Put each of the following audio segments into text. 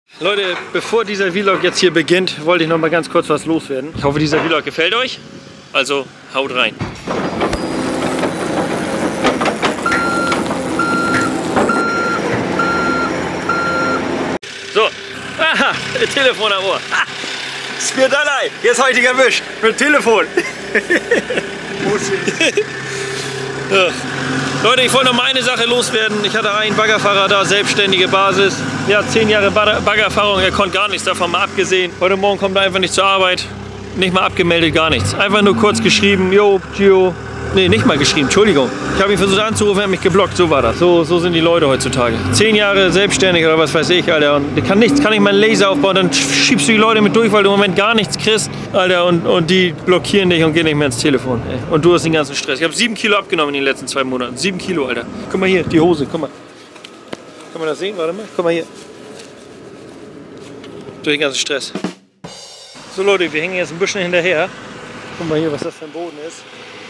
Leute, bevor dieser Vlog jetzt hier beginnt, wollte ich noch mal ganz kurz was loswerden. Ich hoffe, dieser Vlog gefällt euch. Also haut rein. So, aha, Telefon am Ohr. Spirtalei, jetzt heute erwischt mit Telefon. Ja. Leute, ich wollte noch mal eine Sache loswerden. Ich hatte einen Baggerfahrer da, selbstständige Basis. Ja, 10 Jahre Baggererfahrung, er konnte gar nichts davon, mal abgesehen. Heute Morgen kommt er einfach nicht zur Arbeit. Nicht mal abgemeldet, gar nichts. Einfach nur kurz geschrieben, jo, Gio. Nee, nicht mal geschrieben, Entschuldigung. Ich habe ihn versucht anzurufen, er hat mich geblockt, so war das. So sind die Leute heutzutage. 10 Jahre selbstständig oder was weiß ich, Alter. Und kann nichts, kann nicht mal einen Laser aufbauen, dann schiebst du die Leute mit durch, weil du im Moment gar nichts kriegst, Alter. Und die blockieren dich und gehen nicht mehr ins Telefon, ey. Und du hast den ganzen Stress. Ich habe 7 Kilo abgenommen in den letzten 2 Monaten. 7 Kilo, Alter. Guck mal hier, die Hose, guck mal. Kann man das sehen? Warte mal, guck mal hier. Durch den ganzen Stress. So Leute, wir hängen jetzt ein bisschen hinterher. Guck mal hier, was das für ein Boden ist.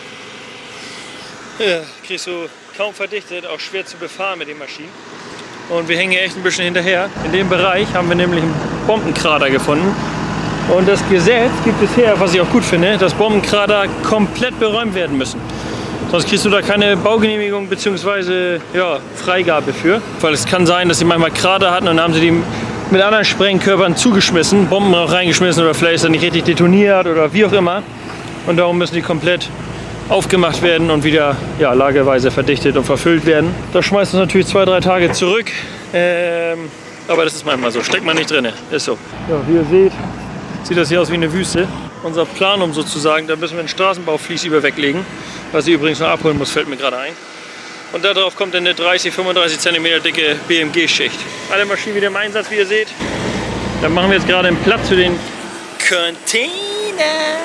Ja, kriegst du kaum verdichtet, auch schwer zu befahren mit den Maschinen. Und wir hängen hier echt ein bisschen hinterher. In dem Bereich haben wir nämlich einen Bombenkrater gefunden. Und das Gesetz gibt es her, was ich auch gut finde, dass Bombenkrater komplett beräumt werden müssen. Sonst kriegst du da keine Baugenehmigung bzw. ja, Freigabe für. Weil es kann sein, dass sie manchmal Krater hatten und dann haben sie die mit anderen Sprengkörpern zugeschmissen, Bomben auch reingeschmissen oder vielleicht ist er nicht richtig detoniert oder wie auch immer. Und darum müssen die komplett aufgemacht werden und wieder ja, lagerweise verdichtet und verfüllt werden. Das schmeißt uns natürlich 2-3 Tage zurück, aber das ist manchmal so, steckt man nicht drin, ist so. Ja, wie ihr seht, sieht das hier aus wie eine Wüste. Unser Planum sozusagen, da müssen wir ein Straßenbauflies über weglegen, was ich übrigens noch abholen muss, fällt mir gerade ein. Und darauf kommt dann eine 30-35 cm dicke BMG-Schicht. Alle Maschinen wieder im Einsatz, wie ihr seht. Dann machen wir jetzt gerade einen Platz für den Container.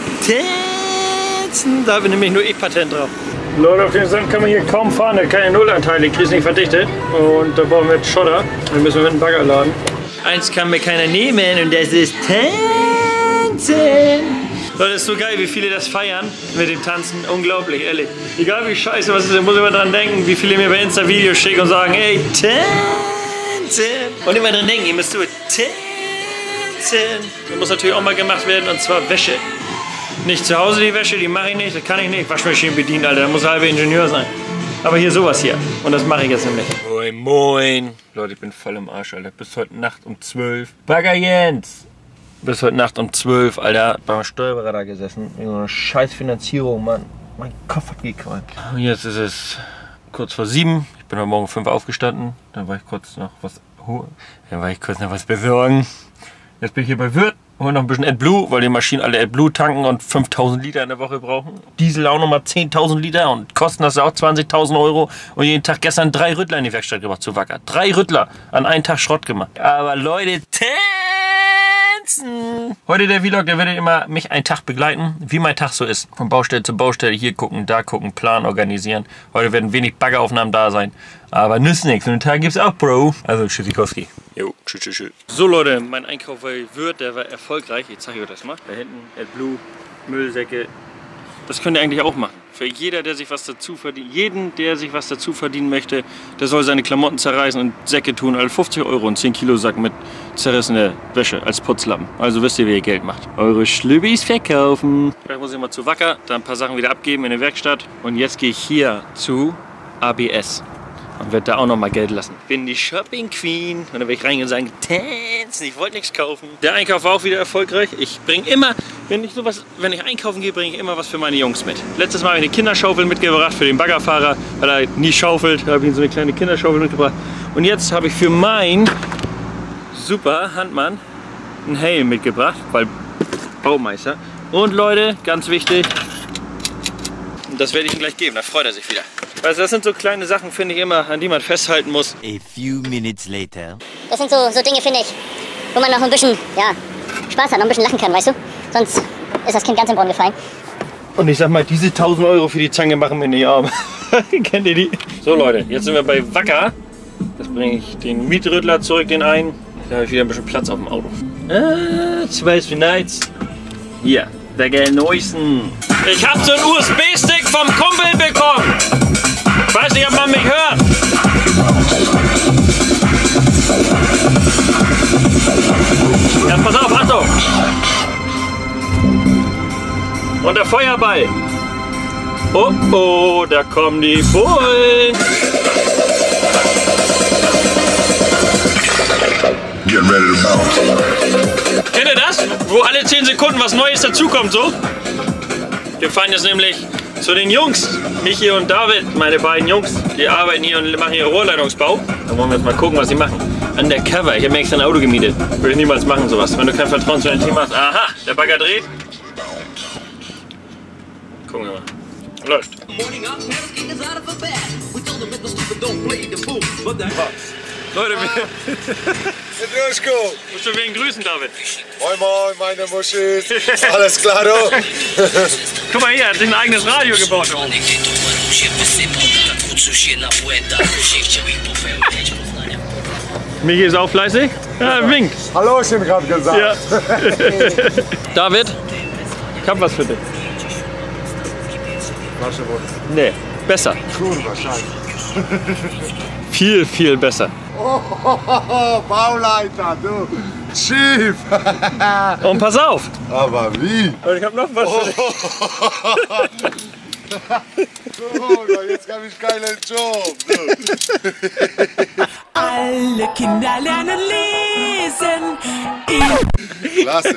Da habe ich nämlich nur E-Patent drauf. Leute, auf den Sand kann man hier kaum fahren, der hat keine Nullanteile, ich kriege es nicht verdichtet. Und da brauchen wir jetzt Schotter. Dann müssen wir mit dem Bagger laden. Eins kann mir keiner nehmen und das ist Tanzen. Leute, das ist so geil, wie viele das feiern mit dem Tanzen. Unglaublich, ehrlich. Egal wie scheiße was ist, muss immer dran denken, wie viele mir bei Insta Videos schicken und sagen, ey, tanzen. Und immer dran denken, ihr müsst so tanzen. Das muss natürlich auch mal gemacht werden, und zwar Wäsche. Nicht zu Hause die Wäsche, die mache ich nicht, das kann ich nicht. Waschmaschinen bedienen, Alter, da muss halber Ingenieur sein. Aber hier sowas hier. Und das mache ich jetzt nämlich. Moin, moin. Leute, ich bin voll im Arsch, Alter. Bis heute Nacht um 12. Bagger Jens! Bis heute Nacht um 12, Alter, beim Steuerberater gesessen. So eine scheiß Finanzierung, Mann. Mein Kopf hat gequalmt. Und jetzt ist es kurz vor 7. Ich bin heute Morgen um 5 aufgestanden. Dann war ich kurz noch was besorgen. Jetzt bin ich hier bei Wirt. Holen noch ein bisschen AdBlue, weil die Maschinen alle AdBlue tanken und 5000 Liter in der Woche brauchen. Diesel auch nochmal 10.000 Liter und kosten das auch 20.000 Euro. Und jeden Tag gestern 3 Rüttler in die Werkstatt gebracht zu Wacker. 3 Rüttler an einem Tag Schrott gemacht. Aber Leute, tanzen! Heute der Vlog, der wird immer mich einen Tag begleiten, wie mein Tag so ist. Von Baustelle zu Baustelle, hier gucken, da gucken, Plan organisieren. Heute werden wenig Baggeraufnahmen da sein. Aber nützt nichts. Und den Tag gibt's auch, Bro. Also Tschüssikowski. Jo, tschüss. So Leute, mein Einkauf bei Wirt, der war erfolgreich. Ich zeige euch das mal. Da hinten AdBlue, Müllsäcke. Das könnt ihr eigentlich auch machen. Für jeder, der sich was dazu verdient, jeden, der sich was dazu verdienen möchte, der soll seine Klamotten zerreißen und Säcke tun. Also 50 Euro und 10 Kilo Sack mit zerrissener Wäsche als Putzlappen. Also wisst ihr, wie ihr Geld macht. Eure Schlübbis verkaufen. Vielleicht muss ich mal zu Wacker, dann ein paar Sachen wieder abgeben in der Werkstatt. Und jetzt gehe ich hier zu ABS. Und werde da auch noch mal Geld lassen. Bin die Shopping Queen. Und dann werde ich reingehen und sagen, tanzen, ich wollte nichts kaufen. Der Einkauf war auch wieder erfolgreich. Ich bringe immer, wenn ich einkaufen gehe, bringe ich immer was für meine Jungs mit. Letztes Mal habe ich eine Kinderschaufel mitgebracht für den Baggerfahrer, weil er nie schaufelt. Da habe ich ihm so eine kleine Kinderschaufel mitgebracht. Und jetzt habe ich für meinen super Handmann einen Helm mitgebracht, weil Baumeister. Und Leute, ganz wichtig, das werde ich ihm gleich geben, da freut er sich wieder. Also das sind so kleine Sachen, finde ich immer, an die man festhalten muss. A few minutes later. Das sind so Dinge, finde ich, wo man noch ein bisschen, ja, Spaß hat, noch ein bisschen lachen kann, weißt du? Sonst ist das Kind ganz im Brunnen gefallen. Und ich sag mal, diese 1000 Euro für die Zange machen wir nicht arm. Kennt ihr die? So Leute, jetzt sind wir bei Wacker. Jetzt bringe ich den Mietrüttler zurück, den einen. Da habe ich wieder ein bisschen Platz auf dem Auto. Zwei Nights. Hier, der Neuesten. Ich habe so einen USB-Stick vom Kumpel bekommen. Ich weiß nicht, ob man mich hört. Und der Feuerball. Oh, oh, da kommen die Bullen. Get ready to bounce. Kennt ihr das? Wo alle 10 Sekunden was Neues dazukommt, so? Wir fahren jetzt nämlich zu den Jungs. Michi und David, meine beiden Jungs, die arbeiten hier und machen hier Rohrleitungsbau. Da wollen wir jetzt mal gucken, was sie machen. Undercover, ich habe mir extra ein Auto gemietet. Würde ich niemals machen, sowas. Wenn du kein Vertrauen zu deinem Team hast. Aha, der Bagger dreht. Gucken wir mal. Läuft. Leute, musst du wen grüßen, David? Moin moin, meine Muschis. Alles klar, du? Guck mal hier, er hat sich ein eigenes Radio gebaut da oben. Michi ist auch fleißig. Ja, winkt. Hallöchen gerade gesagt. Ja. David, ich hab was für dich. Flasche Wurst. Nee, besser. Cool, wahrscheinlich. Viel, viel besser. Oh, Bauleiter, du. Schief. Und pass auf. Aber wie? Und ich hab noch was für dich. Oh, jetzt habe ich keinen Job. Du. Alle Kinder lernen lesen. Klasse.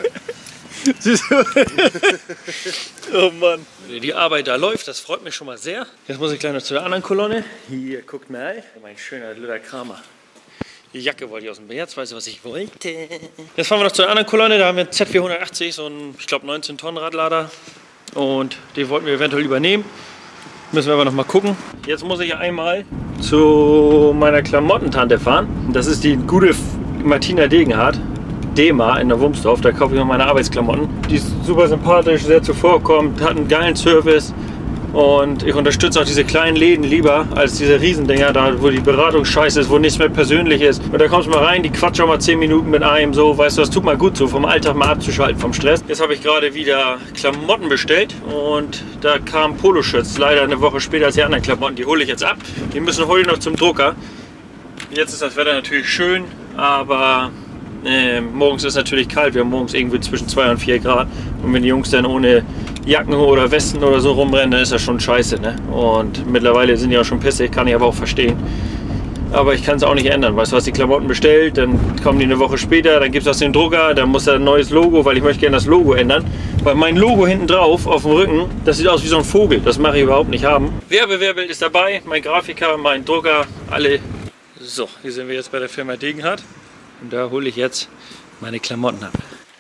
Oh Mann. Die Arbeit da läuft, das freut mich schon mal sehr. Jetzt muss ich gleich noch zu der anderen Kolonne. Hier, guckt mal. Mein schöner Lüder Kramer. Die Jacke wollte ich aus dem Bär, jetzt weiß ich, was ich wollte. Jetzt fahren wir noch zu der anderen Kolonne. Da haben wir einen Z480, so einen, ich glaube, 19 Tonnen Radlader. Und den wollten wir eventuell übernehmen. Müssen wir aber noch mal gucken. Jetzt muss ich einmal zu meiner Klamottentante fahren. Das ist die gute Martina Degenhardt. Dema in der Wumsdorf, da kaufe ich noch meine Arbeitsklamotten. Die ist super sympathisch, sehr zuvorkommend, hat einen geilen Service und ich unterstütze auch diese kleinen Läden lieber als diese Riesendinger da, wo die Beratung scheiße ist, wo nichts mehr persönlich ist. Und da kommst du mal rein, die quatschen auch mal 10 Minuten mit einem, so, weißt du, das tut mal gut, so vom Alltag mal abzuschalten, vom Stress. Jetzt habe ich gerade wieder Klamotten bestellt und da kamen Poloshirts, leider eine Woche später als die anderen Klamotten, die hole ich jetzt ab. Die müssen heute noch zum Drucker. Jetzt ist das Wetter natürlich schön, aber morgens ist es natürlich kalt, wir haben morgens irgendwie zwischen 2 und 4 Grad und wenn die Jungs dann ohne Jacken oder Westen oder so rumrennen, dann ist das schon scheiße, ne? Und mittlerweile sind die auch schon pissig, kann ich aber auch verstehen. Aber ich kann es auch nicht ändern, weißt du, hast die Klamotten bestellt, dann kommen die eine Woche später, dann gibt es aus den Drucker, dann muss da ein neues Logo, weil ich möchte gerne das Logo ändern. Weil mein Logo hinten drauf auf dem Rücken, das sieht aus wie so ein Vogel, das mache ich überhaupt nicht haben. Werbebild ist dabei, mein Grafiker, mein Drucker, alle. So, hier sind wir jetzt bei der Firma Degenhardt. Und da hole ich jetzt meine Klamotten ab.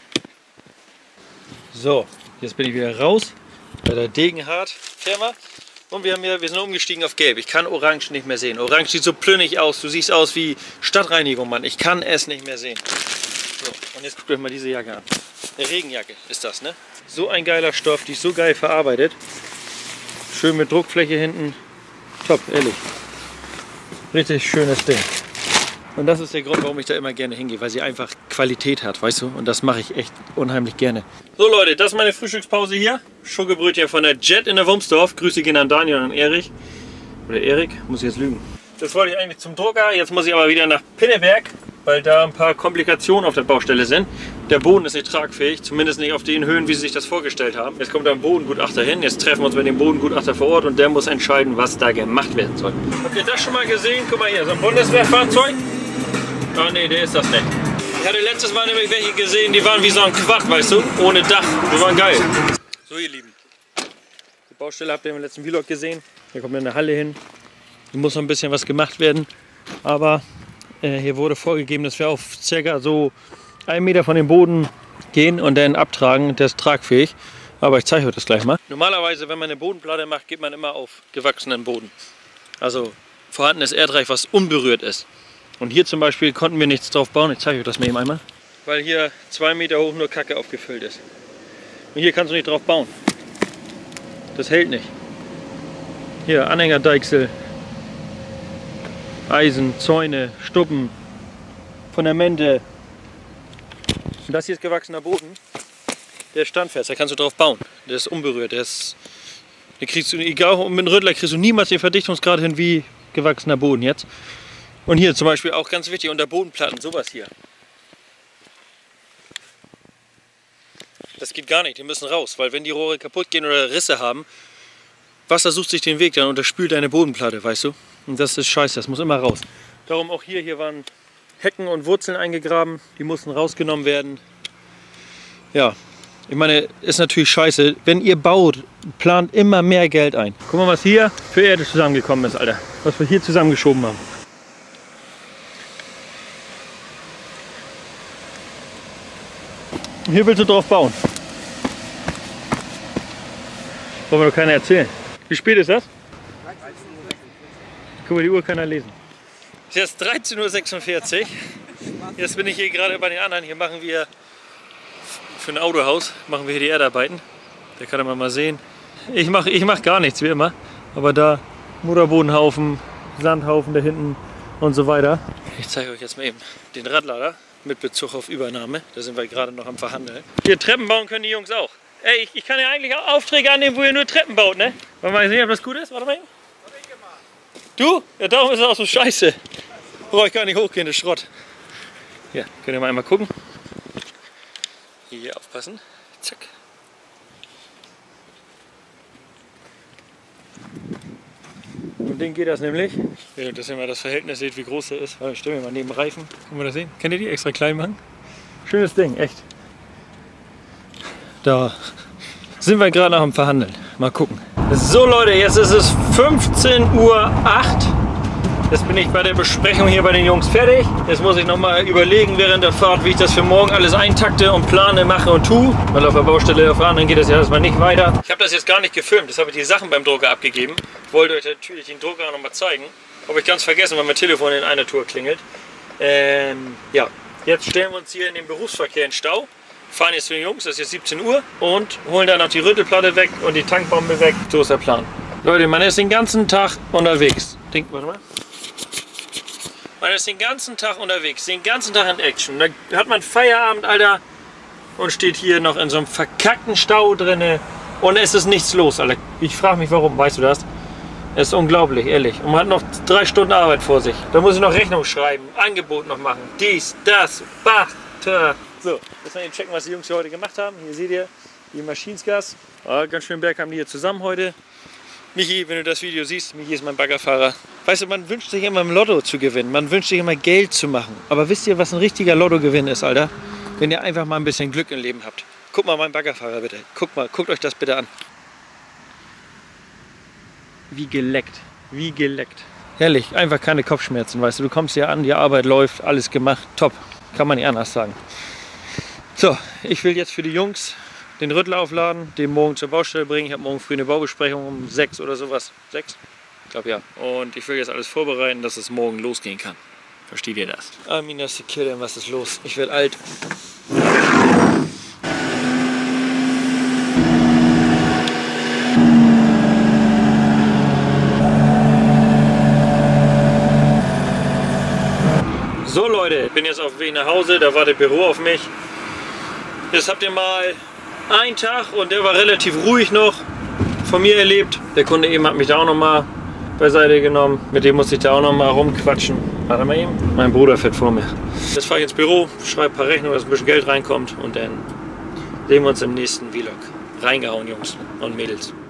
So, jetzt bin ich wieder raus bei der Degenhardt Firma. Und wir sind umgestiegen auf Gelb. Ich kann Orange nicht mehr sehen. Orange sieht so plünnig aus. Du siehst aus wie Stadtreinigung, Mann. Ich kann es nicht mehr sehen. So, und jetzt guckt euch mal diese Jacke an. Eine Regenjacke ist das, ne? So ein geiler Stoff, die ist so geil verarbeitet. Schön mit Druckfläche hinten. Top, ehrlich. Richtig schönes Ding. Und das ist der Grund, warum ich da immer gerne hingehe, weil sie einfach Qualität hat, weißt du? Und das mache ich echt unheimlich gerne. So Leute, das ist meine Frühstückspause hier. Schokobrötchen von der Jet in der Wumsdorf. Grüße gehen an Daniel und an Erich. Oder Erik, muss ich jetzt lügen. Das wollte ich eigentlich zum Drucker. Jetzt muss ich aber wieder nach Pinneberg, weil da ein paar Komplikationen auf der Baustelle sind. Der Boden ist nicht tragfähig, zumindest nicht auf den Höhen, wie sie sich das vorgestellt haben. Jetzt kommt da ein Bodengutachter hin. Jetzt treffen wir uns mit dem Bodengutachter vor Ort und der muss entscheiden, was da gemacht werden soll. Habt ihr das schon mal gesehen? Guck mal hier, so ein Bundeswehrfahrzeug. Oh ne, der ist das nicht. Ich hatte letztes Mal nämlich welche gesehen, die waren wie so ein Quad, weißt du, ohne Dach. Die waren geil. So ihr Lieben, die Baustelle habt ihr im letzten Vlog gesehen. Hier kommt eine Halle hin. Hier muss noch ein bisschen was gemacht werden. Aber hier wurde vorgegeben, dass wir auf ca. so 1 Meter von dem Boden gehen und dann abtragen. Der ist tragfähig. Aber ich zeige euch das gleich mal. Normalerweise, wenn man eine Bodenplatte macht, geht man immer auf gewachsenen Boden. Also vorhandenes Erdreich, was unberührt ist. Und hier zum Beispiel konnten wir nichts drauf bauen. Ich zeige euch das mal eben einmal. Weil hier 2 Meter hoch nur Kacke aufgefüllt ist. Und hier kannst du nicht drauf bauen. Das hält nicht. Hier Anhängerdeichsel, Eisen, Zäune, Stuppen, Fundamente. Und das hier ist gewachsener Boden. Der ist standfest, da kannst du drauf bauen. Der ist unberührt. Der kriegst du, egal mit dem Rödler kriegst du niemals den Verdichtungsgrad hin wie gewachsener Boden jetzt. Und hier zum Beispiel auch ganz wichtig unter Bodenplatten, sowas hier. Das geht gar nicht, die müssen raus, weil wenn die Rohre kaputt gehen oder Risse haben, Wasser sucht sich den Weg dann und das spült deine Bodenplatte, weißt du? Und das ist scheiße, das muss immer raus. Darum auch hier waren Hecken und Wurzeln eingegraben, die mussten rausgenommen werden. Ja, ich meine, ist natürlich scheiße. Wenn ihr baut, plant immer mehr Geld ein. Guck mal, was hier für Erde zusammengekommen ist, Alter. Was wir hier zusammengeschoben haben. Und hier willst du drauf bauen. Wollen wir doch keiner erzählen. Wie spät ist das? Guck mal, die Uhr kann er lesen. Es ist jetzt 13:46 Uhr. Jetzt bin ich hier gerade bei den anderen. Hier machen wir für ein Autohaus machen wir hier die Erdarbeiten. Da kann man mal sehen. Ich mach gar nichts wie immer. Aber da Motorbodenhaufen, Sandhaufen da hinten und so weiter. Ich zeige euch jetzt mal eben den Radlader mit Bezug auf Übernahme. Da sind wir gerade noch am Verhandeln. Hier Treppen bauen können die Jungs auch. Ey, ich kann ja eigentlich auch Aufträge annehmen, wo ihr nur Treppen baut, ne? Wollen wir mal sehen, ob das gut ist? Warte mal. Du? Ja, darum ist es auch so scheiße. Brauche ich gar nicht hochgehen, das ist Schrott. Hier, könnt ihr mal einmal gucken. Hier aufpassen. Zack. Und den geht das nämlich. Ja, dass ihr mal das Verhältnis seht, wie groß der ist. Ich stelle mir mal neben Reifen. Können wir das sehen? Kennt ihr die? Extra klein machen. Schönes Ding, echt. Da sind wir gerade noch am Verhandeln. Mal gucken. So Leute, jetzt ist es 15:08 Uhr. Jetzt bin ich bei der Besprechung hier bei den Jungs fertig. Jetzt muss ich noch mal überlegen während der Fahrt, wie ich das für morgen alles eintakte und plane, mache und tue. Weil auf der Baustelle fahren, dann geht das ja erstmal nicht weiter. Ich habe das jetzt gar nicht gefilmt. Das habe ich die Sachen beim Drucker abgegeben. Ich wollte euch natürlich den Drucker noch mal zeigen. Habe ich ganz vergessen, weil mein Telefon in einer Tour klingelt. Ja, jetzt stellen wir uns hier in den Berufsverkehr in Stau. Fahren jetzt zu den Jungs, das ist jetzt 17 Uhr und holen dann noch die Rüttelplatte weg und die Tankbombe weg. So ist der Plan. Leute, man ist den ganzen Tag unterwegs. Warte mal. Man ist den ganzen Tag unterwegs, den ganzen Tag in Action. Da hat man Feierabend, Alter, und steht hier noch in so einem verkackten Stau drinne und es ist nichts los, Alter. Ich frage mich warum, weißt du das? Es ist unglaublich, ehrlich. Und man hat noch 3 Stunden Arbeit vor sich. Da muss ich noch Rechnung schreiben, Angebot noch machen. Dies, das, Bachter. So, jetzt mal eben checken, was die Jungs hier heute gemacht haben. Hier seht ihr die Maschinengas. Ja, ganz schön Berg haben die hier zusammen heute. Michi, wenn du das Video siehst, Michi ist mein Baggerfahrer. Weißt du, man wünscht sich immer im Lotto zu gewinnen. Man wünscht sich immer Geld zu machen. Aber wisst ihr, was ein richtiger Lottogewinn ist, Alter? Wenn ihr einfach mal ein bisschen Glück im Leben habt. Guckt mal meinen Baggerfahrer bitte. Guckt euch das bitte an. Wie geleckt. Wie geleckt. Herrlich, einfach keine Kopfschmerzen, weißt du. Du kommst hier an, die Arbeit läuft, alles gemacht. Top. Kann man nicht anders sagen. So, ich will jetzt für die Jungs den Rüttel aufladen, den morgen zur Baustelle bringen. Ich habe morgen früh eine Baubesprechung um 6 oder sowas. 6? Ich glaube ja. Und ich will jetzt alles vorbereiten, dass es morgen losgehen kann. Versteht ihr das? Amina Sekirden, was ist los? Ich werde alt. So Leute, ich bin jetzt auf dem Weg nach Hause, da wartet Büro auf mich. Jetzt habt ihr mal einen Tag und der war relativ ruhig noch von mir erlebt. Der Kunde eben hat mich da auch noch mal beiseite genommen. Mit dem musste ich da auch noch mal rumquatschen. Warte mal eben. Mein Bruder fährt vor mir. Jetzt fahre ich ins Büro, schreibe ein paar Rechnungen, dass ein bisschen Geld reinkommt und dann sehen wir uns im nächsten Vlog. Reingehauen, Jungs und Mädels.